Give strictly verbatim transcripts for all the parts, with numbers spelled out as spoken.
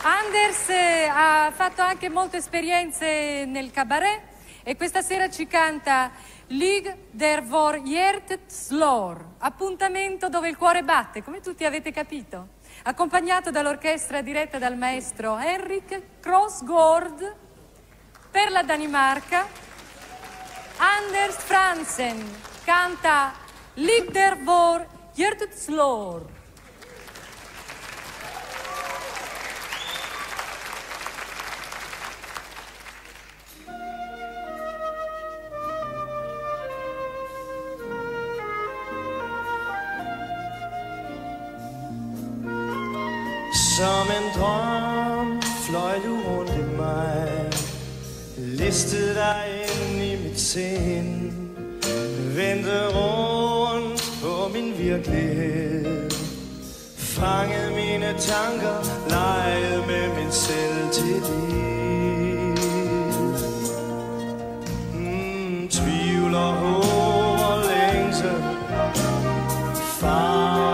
Anders eh, ha fatto anche molte esperienze nel cabaret e questa sera ci canta Lig der vor hjertet slår, appuntamento dove il cuore batte, come tutti avete capito, accompagnato dall'orchestra diretta dal maestro Henrik Krogsgaard. Per la Danimarca Anders Fransen canta Lig der vor hjertet slår. Som en drøm fløj du rundt i mig, listede dig ind i mit sind, vendte rundt på min virkelighed, fangede mine tanker, legede med min selvtillid. Mm, tvivl og håb og længsel, far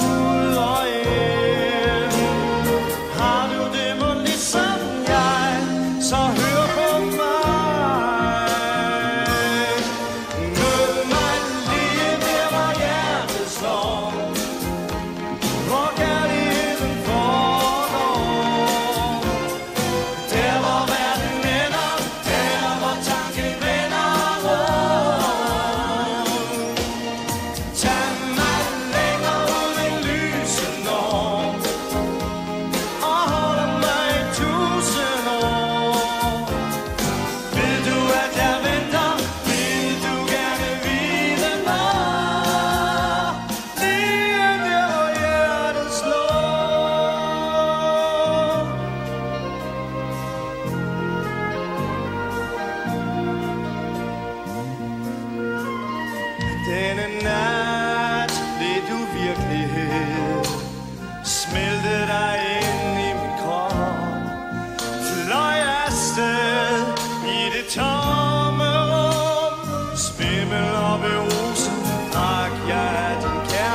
denne nat blev du virkelighed, smelte dig ind i min krop, fløj afsted i det tomme rum, svimmel og beruset drak jeg din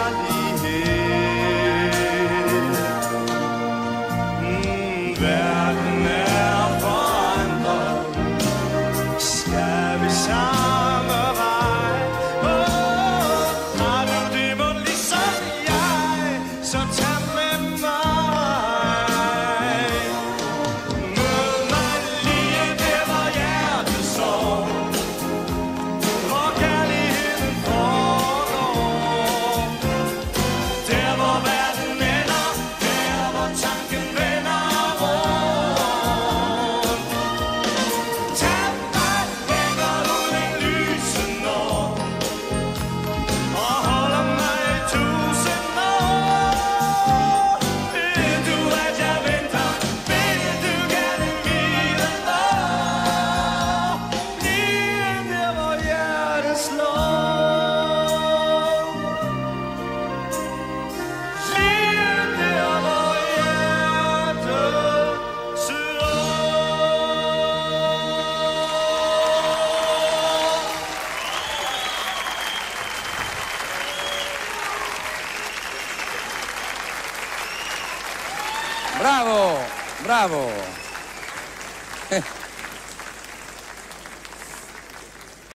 kærlighed. Mm, verden er forandret, skal vi samme vej? Så tag med mig, mød mig lige der, hvor hjertet står, hvor kærligheden foregår, der hvor verden ender, der hvor tanken vender rundt. Tag mig længere ud i lyset når, og holder mig i tusind år. Bravo, bravo.